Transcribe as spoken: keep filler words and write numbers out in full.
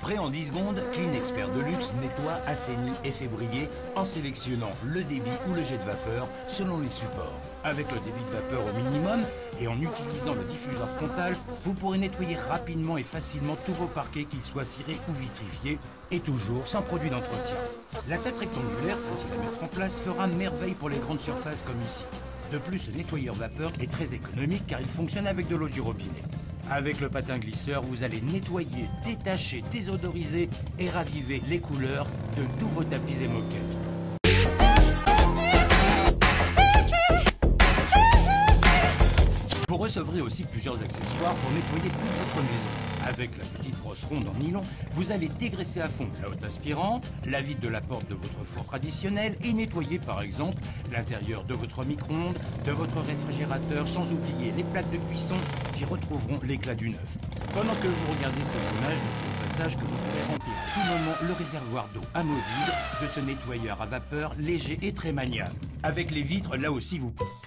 Prêt en dix secondes, Clean Expert de luxe nettoie, assainit et fait briller en sélectionnant le débit ou le jet de vapeur selon les supports. Avec le débit de vapeur au minimum et en utilisant le diffuseur frontal, vous pourrez nettoyer rapidement et facilement tous vos parquets, qu'ils soient cirés ou vitrifiés, et toujours sans produit d'entretien. La tête rectangulaire, facile à mettre en place, fera merveille pour les grandes surfaces comme ici. De plus, le nettoyeur vapeur est très économique car il fonctionne avec de l'eau du robinet. Avec le patin glisseur, vous allez nettoyer, détacher, désodoriser et raviver les couleurs de tous vos tapis et moquettes. Vous recevrez aussi plusieurs accessoires pour nettoyer toute votre maison. Avec la petite brosse ronde en nylon, vous allez dégraisser à fond la haute aspirante, la vide de la porte de votre four traditionnel et nettoyer par exemple l'intérieur de votre micro-ondes, de votre réfrigérateur, sans oublier les plaques de cuisson qui retrouveront l'éclat du neuf. Pendant que vous regardez ces images, notez au passage que vous pourrez remplir à tout moment le réservoir d'eau amovible de ce nettoyeur à vapeur léger et très maniable. Avec les vitres, là aussi vous